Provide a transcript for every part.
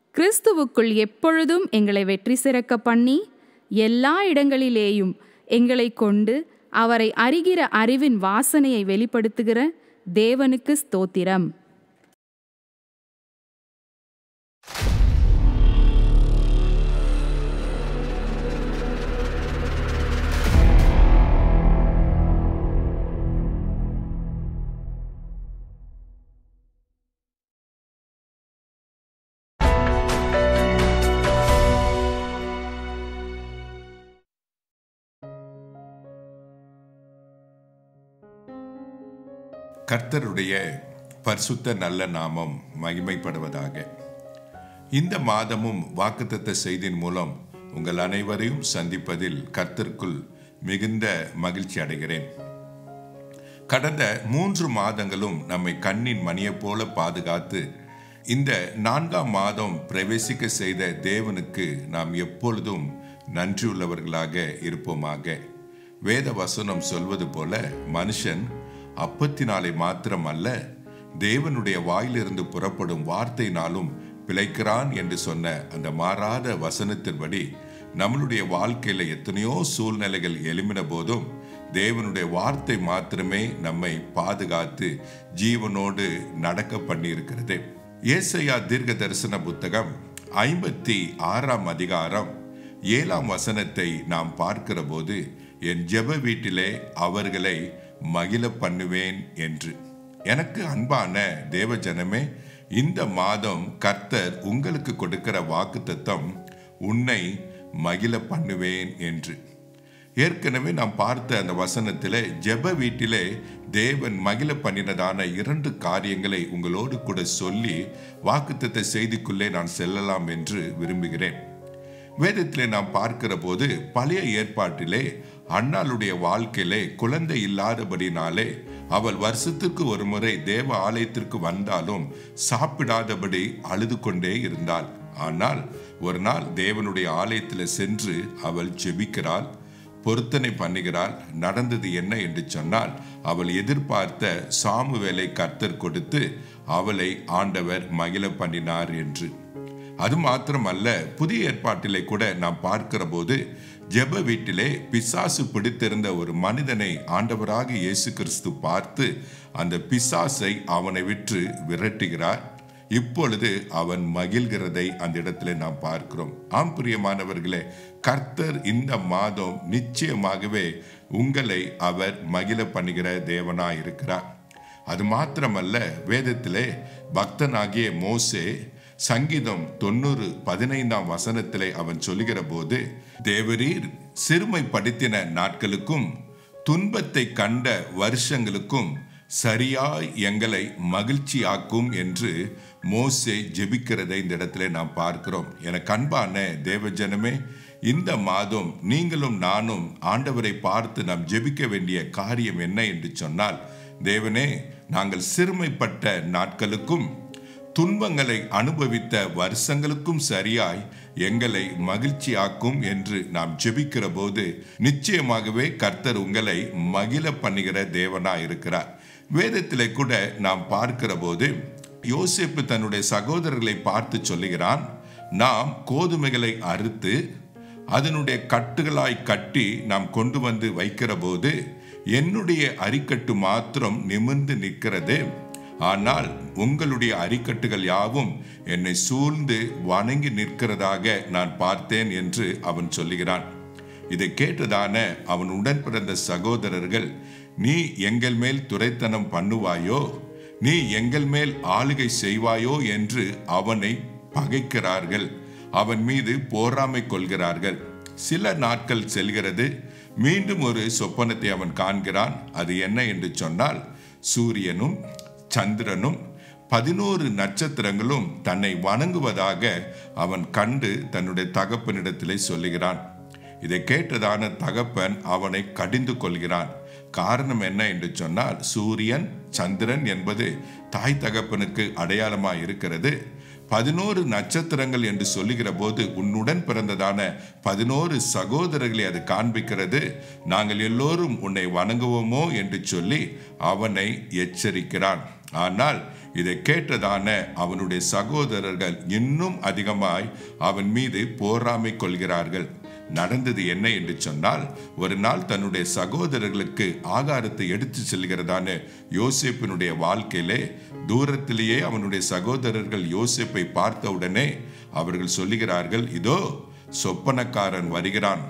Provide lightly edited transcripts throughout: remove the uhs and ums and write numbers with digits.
கிறிஸ்துவுக்குள் எப்பொழுதும் எங்களை வெற்றி சிறக்க பண்ணி எல்லா இடங்களிலேயும் எங்களை கொண்டு அவரை அறிகிற அறிவின் வாசனையை வெளிப்படுத்துகிற தேவனுக்கு ஸ்தோத்திரம். கர்த்தருடைய பரிசுத்த நல்ல நாமம் மகிமைப்படுவதாக. இந்த மாதமும் வாக்குத்தத்த செய்தியின் மூலம் உங்கள் அனைவரையும் சந்திப்பதில் கர்த்தருக்குள் மிகுந்த மகிழ்ச்சி அடைகிறேன். கடந்த 3 மாதங்களும் நம்மை கண்ணின் மணியைப் போல பாதுகாத்து இந்த 4ஆம் மாதம் பிரவேசிக்க செய்த தேவனுக்கு நாம் எப்பொழுதும் நன்றியுள்ளவர்களாக இருப்போமாக. வேத வசனம் சொல்வது போல மனுஷன் அப்பத்தினாலே மாத்திரம் அல்ல, தேவனுடைய வாயிலிருந்து புறப்படும் வார்த்தையினாலும் பிழைக்கிறான் என்று சொன்ன அந்த மாறாத வசனத்தின்படி நம்மளுடைய வாழ்க்கையில எத்தனையோ சூழ்நிலைகள் எழும்பின போதும் தேவனுடைய வார்த்தை மாத்திரமே நம்மை பாதுகாத்து ஜீவனோடு நடக்க பண்ணி இருக்கிறது. ஏசாயா தீர்க்க தரிசன புத்தகம் 56ஆம் அதிகாரம் 7ஆம் வசனத்தை நாம் பார்க்கிற போது, என் ஜெப வீட்டிலே அவர்களை மகிழ பண்ணுவேன் என்று. எனக்கு அன்பான தேவ ஜனமே, இந்த மாதம் கர்த்தர் உங்களுக்கு கொடுக்கிற வாக்குத்தத்தம் உன்னை மகிழ பண்ணுவேன் என்று. ஏற்கனவே நாம் பார்த்த அந்த வசனத்திலே ஜெப வீட்டிலே தேவன் மகிழ பண்ணினதான 2 காரியங்களை உங்களோடு கூட சொல்லி வாக்குத்தத்த செய்திக்குள்ளே நான் செல்லலாம் என்று விரும்புகிறேன். வேதத்திலே நாம் பார்க்கிற போது பழைய ஏற்பாட்டிலே அன்னாளுடைய வாழ்க்கையிலே குழந்தை இல்லாதபடினாலே அவள் வருஷத்துக்கு ஒரு முறை தேவ ஆலயத்திற்கு வந்தாலும் சாப்பிடாதபடி அழுது கொண்டே இருந்தாள். ஆனால் ஒரு நாள் தேவனுடைய ஆலயத்தில் சென்று அவள் ஜெபிக்கிறாள், பொருத்தனை பண்ணுகிறாள். நடந்தது என்ன என்று சொன்னால், அவள் எதிர்பார்த்த சாமுவேலை கர்த்தர் கொடுத்து அவளை ஆண்டவர் மகிழ பண்ணினார் என்று. அது மாத்திரமல்ல, புதிய ஏற்பாட்டிலே கூட நாம் பார்க்கிற போது ஜெப வீட்டிலே பிசாசு பிடித்திருந்த ஒரு மனிதனை ஆண்டவராக இயேசு கிறிஸ்து பார்த்து அந்த பிசாசை அவனை விட்டு விரட்டுகிறார். இப்பொழுது அவன் மகிழ்கிறதை அந்த இடத்துல நாம் பார்க்கிறோம். ஆம் பிரியமானவர்களே, கர்த்தர் இந்த மாதம் நிச்சயமாகவே உங்களை அவர் மகிழ பண்ணுகிற தேவனாய் இருக்கிறார். அது மாத்திரமல்ல, வேதத்திலே பக்தனாகிய மோசே சங்கீதம் 90:15ஆம் வசனத்திலே அவன் சொல்லுகிற போது, தேவரீர் சிறுமைப்படுத்தின நாட்களுக்கும் துன்பத்தை கண்ட வருஷங்களுக்கும் சரியாய் எங்களை மகிழ்ச்சியாக்கும் என்று மோசே ஜெபிக்கிறதை இந்த இடத்துல நாம் பார்க்கிறோம். எனக்கு அன்பான தேவஜனமே, இந்த மாதம் நீங்களும் நானும் ஆண்டவரை பார்த்து நாம் ஜெபிக்க வேண்டிய காரியம் என்ன என்று சொன்னால், தேவனே, நாங்கள் சிறுமைப்பட்ட நாட்களுக்கும் துன்பங்களை அனுபவித்த வருஷங்களுக்கும் சரியாய் எங்களை மகிழ்ச்சியாக்கும் என்று நாம் ஜெபிக்கிற போது நிச்சயமாகவே கர்த்தர் உங்களை மகிழ பண்ணுகிற தேவனாய் இருக்கிறார். வேதத்திலே கூட நாம் பார்க்கிற போது யோசேப்பு தன்னுடைய சகோதரர்களை பார்த்து சொல்லுகிறான், நாம் கோதுமைகளை அறுத்து அதனுடைய கட்டுகளாய் கட்டி நாம் கொண்டு வந்து வைக்கிற போது என்னுடைய அரிக்கட்டு மாத்திரம் நிமிர்ந்து நிற்கிறது, ஆனால் உங்களுடைய அரிக்கட்டுகள் யாவும் என்னை சூழ்ந்து வணங்கி நிற்கிறதாக நான் பார்த்தேன் என்று அவன் சொல்லுகிறான். இதை கேட்டதான அவன் உடன் பிறந்த சகோதரர்கள், நீ எங்கள் மேல் துரைத்தனம் பண்ணுவாயோ, நீ எங்கள் மேல் ஆளுகை செய்வாயோ என்று அவனை பகைக்கிறார்கள், அவன் மீது போராமை கொள்கிறார்கள். சில நாட்கள் செல்கிறது, மீண்டும் ஒரு சொப்பனத்தை அவன் காண்கிறான். அது என்ன என்று சொன்னால், சூரியனும் சந்திரனும் 11 நட்சத்திரங்களும் தன்னை வணங்குவதாக அவன் கண்டு தன்னுடைய தகப்பனிடத்திலே சொல்லுகிறான். இதை கேட்டதான தகப்பன் அவனை கடிந்து கொள்கிறான். காரணம் என்ன என்று சொன்னால், சூரியன் சந்திரன் என்பது தாய் தகப்பனுக்கு அடையாளமாய் இருக்கிறது. 11 நட்சத்திரங்கள் என்று சொல்லுகிற போது உன்னுடன் பிறந்ததான 11 சகோதரர்களை அது காண்பிக்கிறது. நாங்கள் எல்லோரும் உன்னை வணங்குவோமோ என்று சொல்லி அவனை எச்சரிக்கிறான். ஆனால் இதை கேட்டதான அவனுடைய சகோதரர்கள் இன்னும் அதிகமாய் அவன் மீது பொறாமை கொள்கிறார்கள். நடந்தது என்ன என்று சொன்னால், ஒரு நாள் தன்னுடைய சகோதரர்களுக்கு ஆகாரத்தை எடுத்து செல்கிறதான யோசேப்பினுடைய வாழ்க்கையிலே தூரத்திலேயே அவனுடைய சகோதரர்கள் யோசேப்பை பார்த்தவுடனே அவர்கள் சொல்லுகிறார்கள், இதோ சொப்பனக்காரன் வருகிறான்,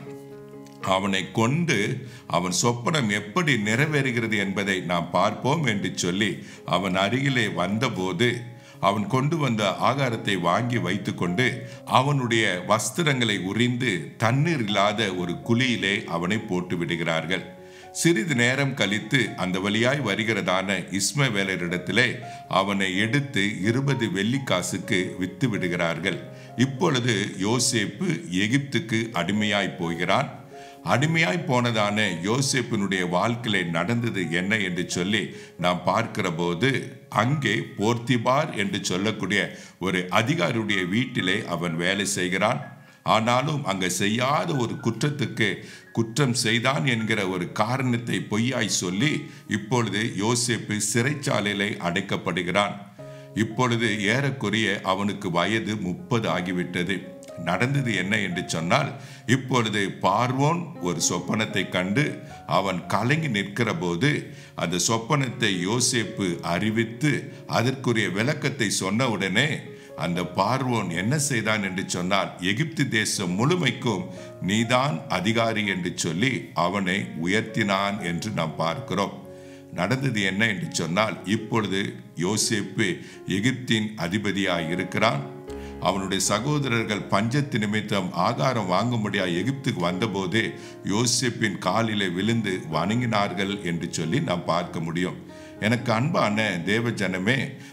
அவனை கொண்டு அவன் சொப்பனம் எப்படி நிறைவேறுகிறது என்பதை நாம் பார்ப்போம் என்று சொல்லி அவன் அருகிலே வந்தபோது அவன் கொண்டு வந்த ஆகாரத்தை வாங்கி வைத்துக்கொண்டு அவனுடைய வஸ்திரங்களை உரிந்து தண்ணீர் இல்லாத ஒரு குழியிலே அவனை போட்டு விடுகிறார்கள். சிறிது நேரம் கழித்து அந்த வழியாய் வருகிறதான இஸ்மவேலரிடத்திலே அவனை எடுத்து 20 வெள்ளிக்காசுக்கு வித்து விடுகிறார்கள். இப்பொழுது யோசேப்பு எகிப்துக்கு அடிமையாய் போகிறான். அடிமையாய் போனதான யோசேப்பினுடைய வாழ்க்கையில நடந்தது என்ன என்று சொல்லி நாம் பார்க்கிற போது, அங்கே போர்த்திபார் என்று சொல்லக்கூடிய ஒரு அதிகாரியுடைய வீட்டிலே அவன் வேலை செய்கிறான். ஆனாலும் அங்கே செய்யாத ஒரு குற்றத்துக்கு குற்றம் செய்தான் என்கிற ஒரு காரணத்தை பொய்யாய் சொல்லி இப்பொழுது யோசேப்பு சிறைச்சாலையிலே அடைக்கப்படுகிறான். இப்பொழுது ஏறக்குறைய அவனுக்கு வயது 30 ஆகிவிட்டது. நடந்தது என்ன என்று சொன்னால், இப்பொழுது பார்வோன் ஒரு சொப்பனத்தை கண்டு அவன் கலங்கி நிற்கிற போது அந்த சொப்பனத்தை யோசேப்பு அறிவித்து அதற்குரிய விளக்கத்தை சொன்ன உடனே அந்த பார்வோன் என்ன செய்தான் என்று சொன்னால், எகிப்து தேசம் முழுமைக்கும் நீதான் அதிகாரி என்று சொல்லி அவனை உயர்த்தினான் என்று நாம் பார்க்கிறோம். நடந்தது என்ன என்று சொன்னால், இப்பொழுது யோசேப்பு எகிப்தின் அதிபதியாய் இருக்கிறான். அவனுடைய சகோதரர்கள் பஞ்சத்து நிமித்தம் ஆகாரம் வாங்கும்படியாக எகிப்துக்கு வந்தபோது யோசேப்பின் காலிலே விழுந்து வணங்கினார்கள் என்று சொல்லி நாம் பார்க்க முடியும். எனக்கு அன்பான தேவ ஜனமே,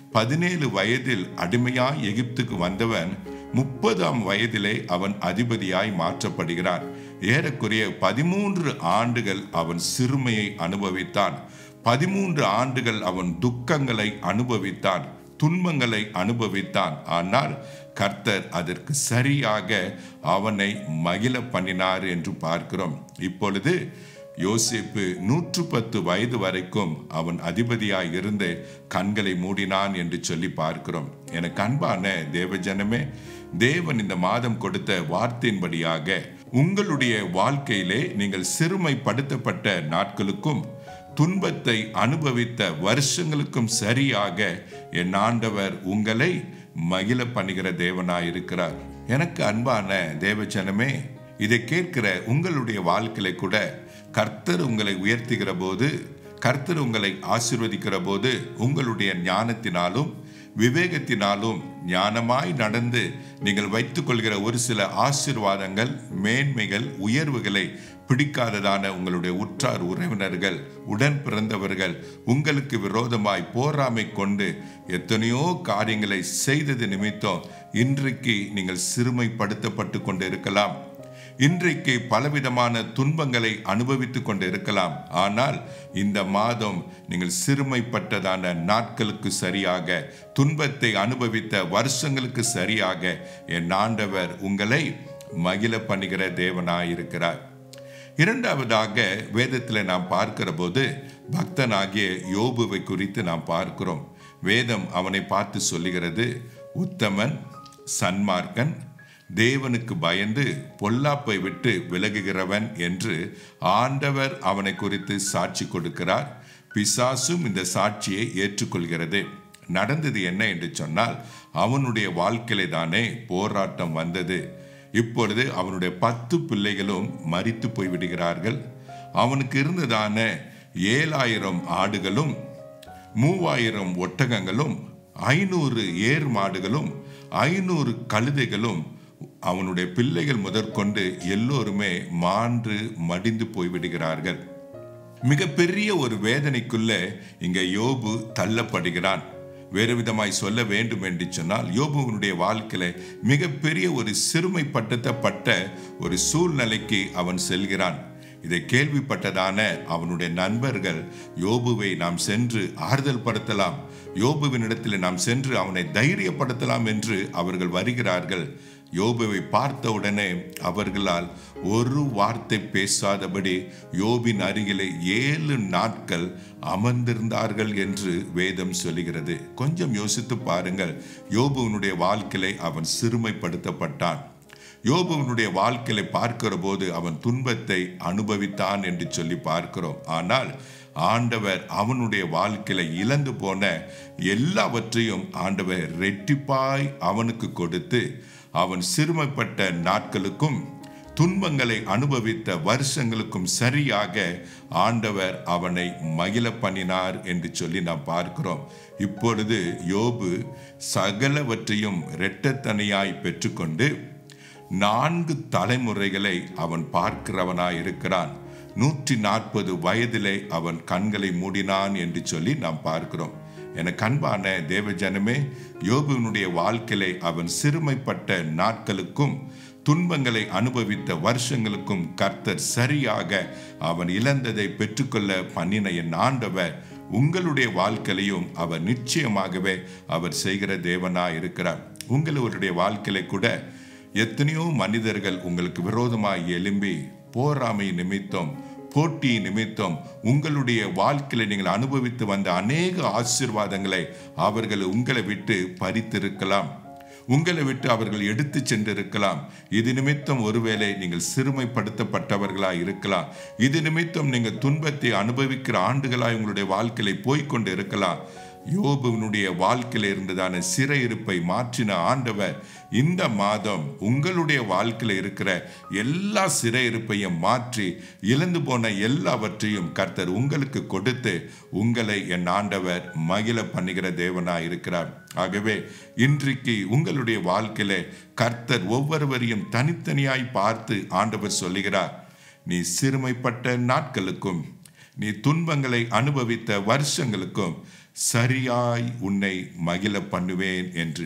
17 வயதில் அடிமையாய் எகிப்துக்கு வந்தவன் 30ஆம் வயதிலே அவன் அதிபதியாய் மாற்றப்படுகிறான். ஏறக்குறைய 13 ஆண்டுகள் அவன் சிறுமையை அனுபவித்தான். 13 ஆண்டுகள் அவன் துக்கங்களை அனுபவித்தான், துன்பங்களை அனுபவித்தான். ஆனால் கர்த்தர் அதற்கு சரியாக அவனை மகிழ பண்ணினார் என்று பார்க்கிறோம். இப்பொழுது யோசேப்பு 110 வயது வரைக்கும் அவன் அதிபதியாய் இருந்து கண்களை மூடினான் என்று சொல்லி பார்க்கிறோம். எனக்கு அன்பான தேவஜனமே, தேவன் இந்த மாதம் கொடுத்த வார்த்தையின்படியாக உங்களுடைய வாழ்க்கையிலே நீங்கள் சிறுமைப்படுத்தப்பட்ட நாட்களுக்கும் துன்பத்தை அனுபவித்த வருஷங்களுக்கும் சரியாக என் ஆண்டவர் உங்களை மகிழ பண்ணுகிற தேவனாய் இருக்கிறார். எனக்கு அன்பான தேவஜனமே, இதை கேட்கிற உங்களுடைய வாழ்க்கையில கூட கர்த்தர் உங்களை உயர்த்துகிற போது, கர்த்தர் உங்களை ஆசீர்வதிக்கிற போது உங்களுடைய ஞானத்தினாலும் விவேகத்தினாலும் ஞானமாய் நடந்து நீங்கள் வைத்துக் கொள்கிற ஒரு சில ஆசீர்வாதங்கள், மேன்மைகள், உயர்வுகளை பிடிக்காததான உங்களுடைய உற்றார் உறவினர்கள், உடன் பிறந்தவர்கள் உங்களுக்கு விரோதமாய் போராமை கொண்டு எத்தனையோ காரியங்களை செய்தது நிமித்தம் இன்றைக்கு நீங்கள் சிறுமைப்படுத்தப்பட்டு கொண்டு இருக்கலாம். இன்றைக்கு பலவிதமான துன்பங்களை அனுபவித்துக் கொண்டு இருக்கலாம். ஆனால் இந்த மாதம் நீங்கள் சிறுமைப்பட்டதான நாட்களுக்கு சரியாக, துன்பத்தை அனுபவித்த வருஷங்களுக்கு சரியாக என் ஆண்டவர் உங்களை மகிழ பண்ணுகிற தேவனாயிருக்கிறார். இரண்டாவதாக வேதத்தில் நாம் பார்க்கிற போது பக்தனாகிய யோபுவை குறித்து நாம் பார்க்கிறோம். வேதம் அவனை பார்த்து சொல்லுகிறது, உத்தமன், சன்மார்க்கன், தேவனுக்கு பயந்து பொல்லாப்பை விட்டு விலகுகிறவன் என்று ஆண்டவர் அவனை குறித்து சாட்சி கொடுக்கிறார். பிசாசும் இந்த சாட்சியை ஏற்றுக்கொள்கிறது. நடந்தது என்ன என்று சொன்னால், அவனுடைய வாழ்க்கையிலே தானே போராட்டம் வந்தது. இப்பொழுது அவனுடைய 10 பிள்ளைகளும் மரித்து போய்விடுகிறார்கள். அவனுக்கு இருந்ததான 7000 ஆடுகளும் 3000 ஒட்டகங்களும் 500 ஏர் மாடுகளும் 500 கழுதைகளும் அவனுடைய பிள்ளைகள் முதற்கொண்டு எல்லோருமே மாண்டு மடிந்து போய்விடுகிறார்கள். மிகப்பெரிய ஒரு வேதனைக்குள்ள இங்க யோபு தள்ளப்படுகிறான். வேறு விதமாய் சொல்ல வேண்டும் என்று சொன்னால், யோபுவினுடைய வாழ்க்கையில மிகப்பெரிய ஒரு சிறுமைப்படுத்தப்பட்ட ஒரு சூழ்நிலைக்கு அவன் செல்கிறான். இதை கேள்விப்பட்டதான அவனுடைய நண்பர்கள், யோபுவை நாம் சென்று ஆறுதல் படுத்தலாம், யோபுவினிடத்தில் நாம் சென்று அவனை தைரியப்படுத்தலாம் என்று அவர்கள் வருகிறார்கள். யோபுவை பார்த்த உடனே அவர்களால் ஒரு வார்த்தை பேசாதபடி யோபின் அருகிலே 7 நாட்கள் அமர்ந்திருந்தார்கள் என்று வேதம் சொல்லுகிறது. கொஞ்சம் யோசித்து பாருங்கள். யோபுவனுடைய வாழ்க்கையிலே அவன் சிறுமைப்படுத்தப்பட்டான். யோபுவனுடைய வாழ்க்கையை பார்க்கிற போது அவன் துன்பத்தை அனுபவித்தான் என்று சொல்லி பார்க்கிறோம். ஆனால் ஆண்டவர் அவனுடைய வாழ்க்கையில இழந்து போன எல்லாவற்றையும் ஆண்டவர் ரெட்டிப்பாய் அவனுக்கு கொடுத்து, அவன் சிறுமைப்பட்ட நாட்களுக்கும் துன்பங்களை அனுபவித்த வருஷங்களுக்கும் சரியாக ஆண்டவர் அவனை மகிழ பண்ணினார் என்று சொல்லி நாம் பார்க்கிறோம். இப்பொழுது யோபு சகலவற்றையும் இரட்டத்தனையாய் பெற்றுக்கொண்டு 4 தலைமுறைகளை அவன் பார்க்கிறவனாய் இருக்கிறான். 140 வயதிலே அவன் கண்களை மூடினான் என்று சொல்லி நாம் பார்க்கிறோம். எனக்கு அன்பான தேவஜனமே, யோபுவினுடைய வாழ்க்கையிலே அவன் சிறுமைப்பட்ட நாட்களுக்கும் துன்பங்களை அனுபவித்த வருஷங்களுக்கும் கர்த்தர் சரியாக அவன் இழந்ததை பெற்றுக்கொள்ள பண்ணின என் ஆண்டவர் உங்களுடைய வாழ்க்கையிலையும் அவர் நிச்சயமாகவே அவர் செய்கிற தேவனாய் இருக்கிறார். உங்களுடைய வாழ்க்கையில கூட எத்தனையோ மனிதர்கள் உங்களுக்கு விரோதமாய் எழும்பி போராமை நிமித்தம், போட்டி நிமித்தம் உங்களுடைய வாழ்க்கையில நீங்கள் அனுபவித்து வந்த அநேக ஆசீர்வாதங்களை அவர்கள் உங்களை விட்டு பறித்திருக்கலாம், உங்களை விட்டு அவர்கள் எடுத்து சென்றிருக்கலாம். இது நிமித்தம் ஒருவேளை நீங்கள் சிறுமைப்படுத்தப்பட்டவர்களாய் இருக்கலாம். இது நிமித்தம் நீங்கள் துன்பத்தை அனுபவிக்கிற ஆண்டுகளாய் உங்களுடைய வாழ்க்கையில போய்கொண்டு இருக்கலாம். யோபுவினுடைய வாழ்க்கையில இருந்ததான சிறையிருப்பை மாற்றின ஆண்டவர் இந்த மாதம் உங்களுடைய வாழ்க்கையில இருக்கிற எல்லா சிறையிருப்பையும் மாற்றி இழந்து போன எல்லாவற்றையும் கர்த்தர் உங்களுக்கு கொடுத்து உங்களை என் ஆண்டவர் மகிழ பண்ணுகிற தேவனாய் இருக்கிறார். ஆகவே இன்றைக்கு உங்களுடைய வாழ்க்கையில கர்த்தர் ஒவ்வொருவரையும் தனித்தனியாய் பார்த்து ஆண்டவர் சொல்லுகிறார், நீ சிறுமைப்பட்ட நாட்களுக்கும் நீ துன்பங்களை அனுபவித்த வருஷங்களுக்கும் சரியாய் உன்னை மகிழ பண்ணுவேன் என்று.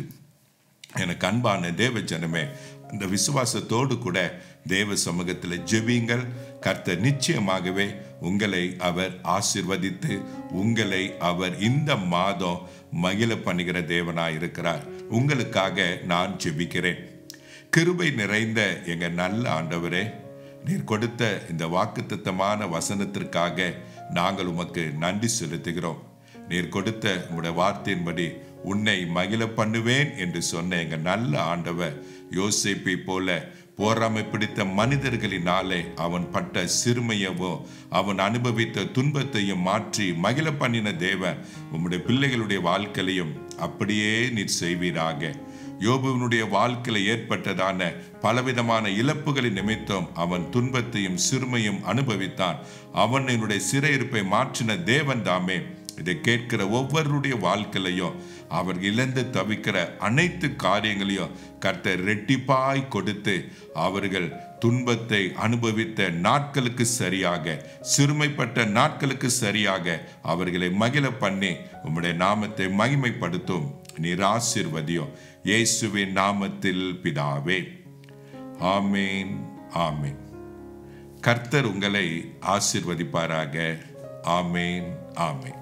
எனக்கு அன்பான தேவ ஜனமே, அந்த விசுவாசத்தோடு கூட தேவ சமூகத்தில் ஜெபியுங்கள். கர்த்தர் நிச்சயமாகவே உங்களை அவர் ஆசீர்வதித்து உங்களை அவர் இந்த மாதம் மகிழ பண்ணுகிற தேவனாய் இருக்கிறார். உங்களுக்காக நான் ஜெபிக்கிறேன். கிருபை நிறைந்த எங்க நல்ல ஆண்டவரே, நீர் கொடுத்த இந்த வாக்குத்தத்தமான வசனத்திற்காக நாங்கள் உமக்கு நன்றி செலுத்துகிறோம். நீர் கொடுத்த உம்முடைய வார்த்தையின்படி உன்னை மகிழ பண்ணுவேன் என்று சொன்ன எங்க நல்ல ஆண்டவர் யோசேப்பை போல போராமை பிடித்த மனிதர்களினாலே அவன் பட்ட சிறுமையவோ அவன் அனுபவித்த துன்பத்தையும் மாற்றி மகிழ பண்ணின தேவன் உம்முடைய பிள்ளைகளுடைய வாழ்க்கையிலையும் அப்படியே நீர் செய்வீராக. யோபுவினுடைய வாழ்க்கையில் ஏற்பட்டதான பலவிதமான இழப்புகளின் நிமித்தம் அவன் துன்பத்தையும் சிறுமையும் அனுபவித்தான். அவனுடைய சிறையிருப்பை மாற்றின தேவன் தாமே இதை கேட்கிற ஒவ்வொருடைய வாழ்க்கையிலையும் அவர் இழந்து தவிக்கிற அனைத்து காரியங்களையும் கர்த்தர் ரெட்டிப்பாய் கொடுத்து அவர்கள் துன்பத்தை அனுபவித்த நாட்களுக்கு சரியாக, சிறுமைப்பட்ட நாட்களுக்கு சரியாக அவர்களை மகிழ பண்ணி உம்முடைய நாமத்தை மகிமைப்படுத்தும். நீர் ஆசீர்வதியும். இயேசுவின் நாமத்தில் பிதாவே, ஆமேன், ஆமேன். கர்த்தர் உங்களை ஆசீர்வதிப்பாராக. ஆமேன், ஆமேன்.